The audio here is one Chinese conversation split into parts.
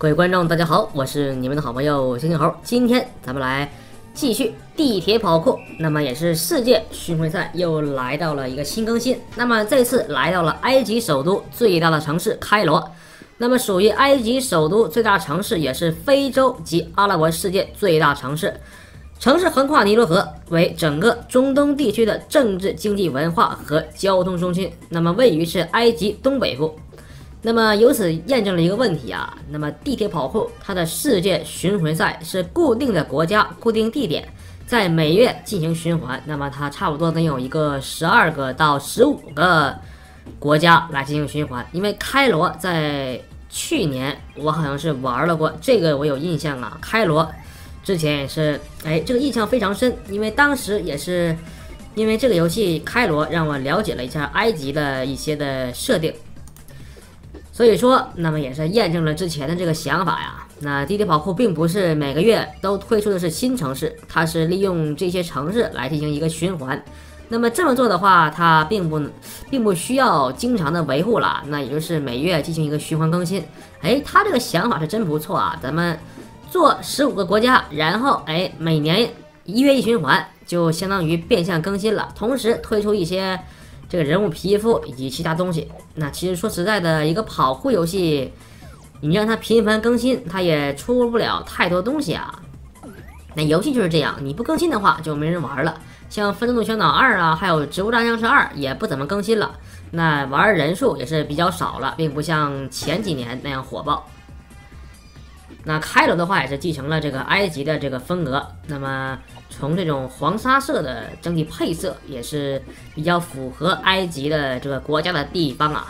各位观众，大家好，我是你们的好朋友星星猴。今天咱们来继续地铁跑酷，那么也是世界巡回赛又来到了一个新更新。那么这次来到了埃及首都最大的城市开罗，那么属于埃及首都最大城市，也是非洲及阿拉伯世界最大城市。城市横跨尼罗河，为整个中东地区的政治、经济、文化和交通中心。那么位于是埃及东北部。那么由此验证了一个问题啊，那么地铁跑酷它的世界巡回赛是固定的国家、固定地点，在每月进行循环。那么它差不多能有一个12个到15个国家来进行循环。因为开罗在去年我好像是玩了过，这个我有印象啊。开罗之前也是，这个印象非常深，因为当时也是因为这个游戏开罗让我了解了一下埃及的一些的设定。所以说，那么也是验证了之前的这个想法呀。那地铁跑酷并不是每个月都推出的是新城市，它是利用这些城市来进行一个循环。那么这么做的话，它并不需要经常的维护了，那也就是每月进行一个循环更新。它这个想法是真不错啊！咱们做15个国家，然后每年1月1循环，就相当于变相更新了，同时推出一些这个人物皮肤以及其他东西。那其实说实在的，一个跑酷游戏，你让它频繁更新，它也出不了太多东西啊。那游戏就是这样，你不更新的话就没人玩了。像《愤怒小岛2》啊，还有《植物大战士2》也不怎么更新了，那玩人数也是比较少了，并不像前几年那样火爆。那开罗的话也是继承了这个埃及的这个风格，那么从这种黄沙色的整体配色也是比较符合埃及的这个国家的地方啊。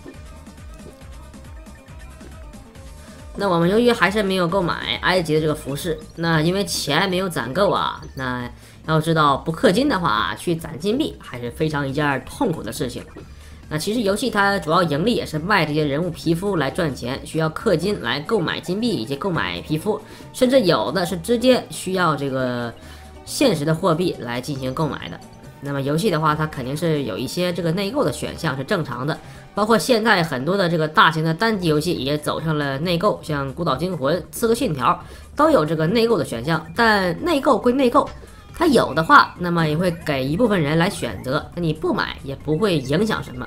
那我们由于还是没有购买埃及的这个服饰，那因为钱没有攒够啊，那要知道不氪金的话，去攒金币还是非常一件痛苦的事情。那其实游戏它主要盈利也是卖这些人物皮肤来赚钱，需要氪金来购买金币以及购买皮肤，甚至有的是直接需要这个现实的货币来进行购买的。那么游戏的话，它肯定是有一些这个内购的选项是正常的，包括现在很多的这个大型的单机游戏也走上了内购，像《孤岛惊魂》《刺客信条》都有这个内购的选项。但内购归内购，它有的话，那么也会给一部分人来选择，那你不买也不会影响什么。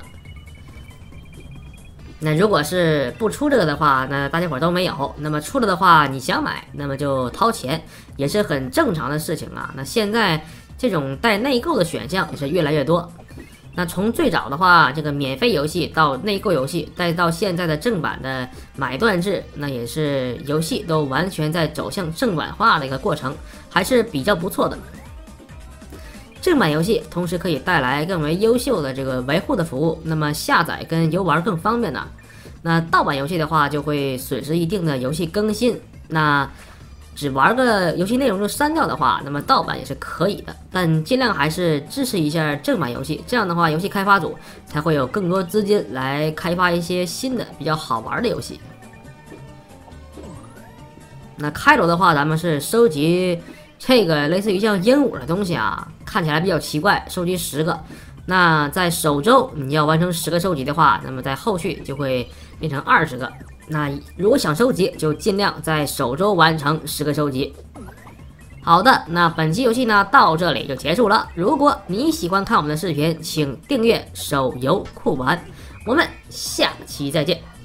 那如果是不出这个的话，那大家伙都没有，那么出了的话你想买，那么就掏钱，也是很正常的事情啊。那现在这种带内购的选项也是越来越多。那从最早的话，这个免费游戏到内购游戏，再到现在的正版的买断制，那也是游戏都完全在走向正版化的一个过程，还是比较不错的。正版游戏同时可以带来更为优秀的这个维护的服务，那么下载跟游玩更方便呢。那盗版游戏的话就会损失一定的游戏更新，那只玩个游戏内容就删掉的话，那么盗版也是可以的，但尽量还是支持一下正版游戏，这样的话游戏开发组才会有更多资金来开发一些新的比较好玩的游戏。那开罗的话，咱们是收集这个类似于像鹦鹉的东西啊，看起来比较奇怪，收集10个。那在首周你要完成10个收集的话，那么在后续就会变成20个。那如果想收集，就尽量在首周完成10个收集。好的，那本期游戏呢到这里就结束了。如果你喜欢看我们的视频，请订阅手游酷玩，我们下期再见。